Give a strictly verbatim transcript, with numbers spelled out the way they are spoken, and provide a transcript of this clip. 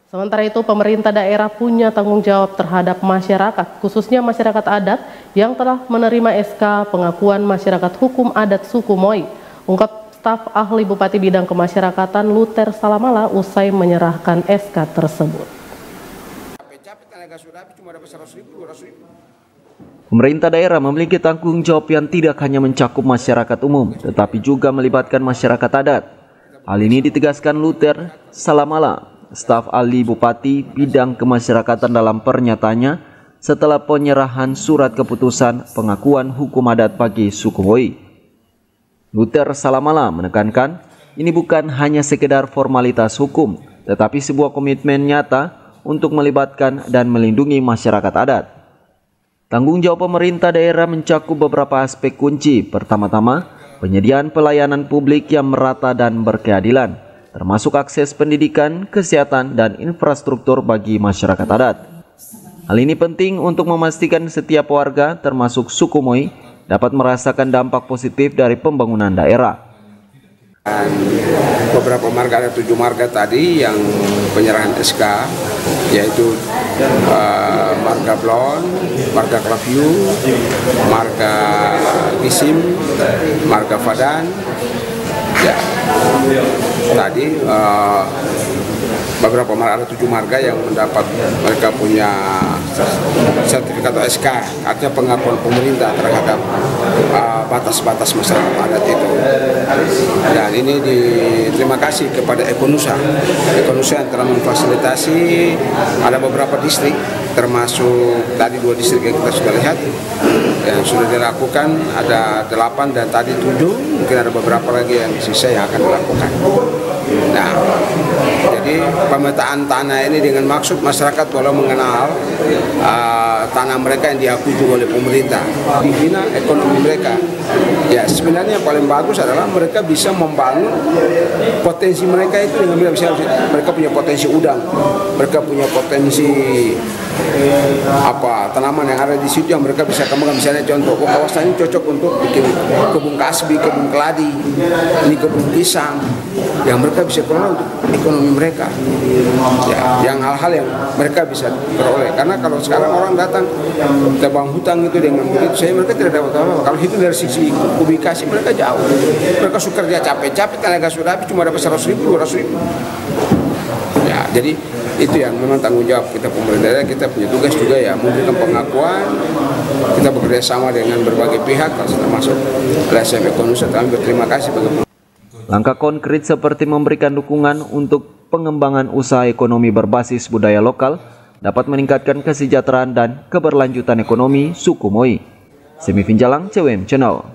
Sementara itu, pemerintah daerah punya tanggung jawab terhadap masyarakat, khususnya masyarakat adat yang telah menerima S K pengakuan masyarakat hukum adat suku Moi, ungkap staf ahli Bupati Bidang Kemasyarakatan Luther Salamala usai menyerahkan S K tersebut. Pemerintah daerah memiliki tanggung jawab yang tidak hanya mencakup masyarakat umum, tetapi juga melibatkan masyarakat adat. Hal ini ditegaskan Luther Salamala, staf ahli Bupati Bidang Kemasyarakatan dalam pernyataannya setelah penyerahan surat keputusan pengakuan hukum adat bagi suku Moi. Luther Salamala menekankan ini bukan hanya sekedar formalitas hukum, tetapi sebuah komitmen nyata untuk melibatkan dan melindungi masyarakat adat. Tanggung jawab pemerintah daerah mencakup beberapa aspek kunci. Pertama-tama, penyediaan pelayanan publik yang merata dan berkeadilan, termasuk akses pendidikan, kesehatan, dan infrastruktur bagi masyarakat adat. Hal ini penting untuk memastikan setiap warga, termasuk suku Moi, dapat merasakan dampak positif dari pembangunan daerah. Dan beberapa marga, ada tujuh marga tadi yang penyerahan S K, yaitu uh, marga Blon, marga Klaviu, marga Gisim, marga Fadan. Ya, tadi uh, beberapa marga, ada tujuh marga yang mendapat, mereka punya sertifikat S K, artinya pengakuan pemerintah terhadap batas-batas uh, masyarakat adat itu. Dan ini diterima kasih kepada Ekonusa, Ekonusa yang telah memfasilitasi, ada beberapa distrik, termasuk tadi dua distrik yang kita sudah lihat yang sudah dilakukan, ada delapan dan tadi tujuh, mungkin ada beberapa lagi yang sisa yang akan dilakukan. Nah, jadi pemetaan tanah ini dengan maksud masyarakat boleh mengenal uh, tanah mereka yang diakui juga oleh pemerintah, dibina ekonomi mereka. Ya, sebenarnya yang paling bagus adalah mereka bisa membangun potensi mereka itu dengan misalnya mereka punya potensi udang, mereka punya potensi apa tanaman yang ada di situ yang mereka bisa kembangkan. Misalnya contoh, oh, kawasan ini cocok untuk bikin kebun kasbi, kebun keladi, ini kebun pisang, yang mereka bisa kelola untuk ekonomi mereka. Ya, yang hal-hal yang mereka bisa peroleh. Karena kalau sekarang orang datang tebang hutang itu dengan begitu, saya mereka tidak dapat apa-apa. Kalau hitung dari sisi ubikasi mereka jauh. Mereka suka kerja capek-capek, tenaga sudah habis cuma dapat seratus ribu, dua ratus ribu. Ya, jadi itu yang memang tanggung jawab kita pemerintah. Kita punya tugas juga ya memberikan pengakuan. Kita bekerja sama dengan berbagai pihak, termasuk L S M Ekonusa. Kami berterima kasih bagi. Langkah konkret seperti memberikan dukungan untuk pengembangan usaha ekonomi berbasis budaya lokal dapat meningkatkan kesejahteraan dan keberlanjutan ekonomi suku Moi. Semi Finjalang, C W M Channel.